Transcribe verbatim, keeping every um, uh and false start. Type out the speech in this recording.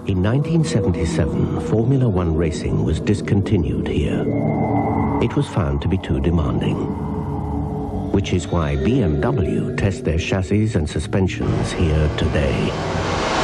In nineteen seventy-seven, Formula One racing was discontinued here. It was found to be too demanding, which is why B M W test their chassis and suspensions here today.